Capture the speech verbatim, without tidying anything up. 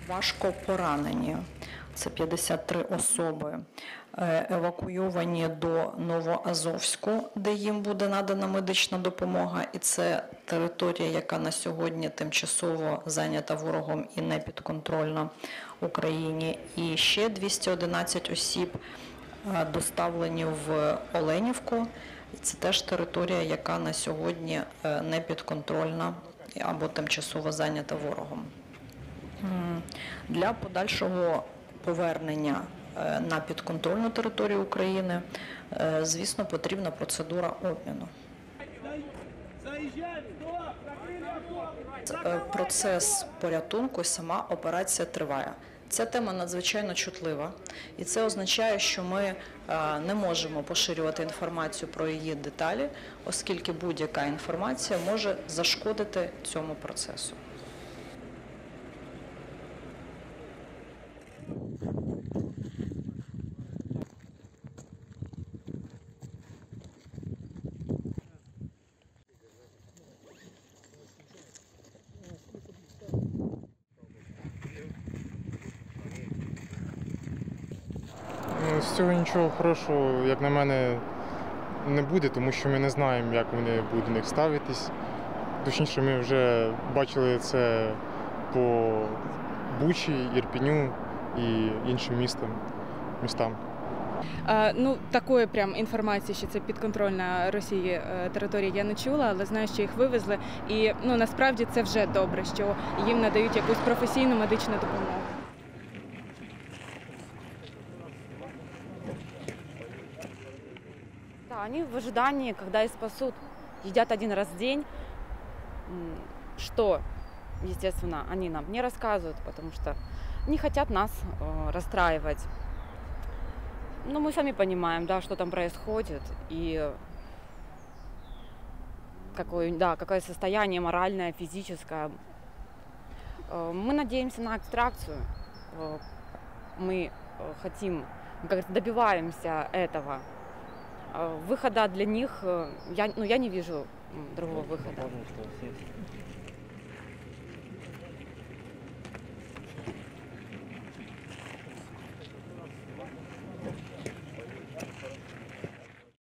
важко поранені. Це п'ятдесят три особи, евакуйовані до Новоазовську, де їм буде надана медична допомога. І це територія, яка на сьогодні тимчасово зайнята ворогом і не підконтрольна Україні. І ще двісті одинадцять осіб доставлені в Оленівку. Це теж територія, яка на сьогодні не підконтрольна або тимчасово зайнята ворогом. Для подальшого повернення на підконтрольну територію України, звісно, потрібна процедура обміну. Процес порятунку і сама операція триває. Ця тема надзвичайно чутлива, і це означає, що ми не можемо поширювати інформацію про її деталі, оскільки будь-яка інформація може зашкодити цьому процесу. З цього нічого хорошого, як на мене, не буде, тому що ми не знаємо, як вони будуть до них ставитись. Точніше, ми вже бачили це по Бучі, Ірпіню і іншим містам, містам. А, ну, такої прям інформації, що це підконтрольна Росії територія, я не чула, але знаю, що їх вивезли. І ну, насправді це вже добре, що їм надають якусь професійну медичну допомогу. Да, они в ожидании, когда их спасут, едят один раз в день, что, естественно, они нам не рассказывают, потому что не хотят нас э, расстраивать. Но мы сами понимаем, да, что там происходит и какое, да, какое состояние моральное, физическое. Э, мы надеемся на абстракцию, э, мы хотим, как добиваемся этого. Выхода для них, я, ну, я не вижу другого выхода.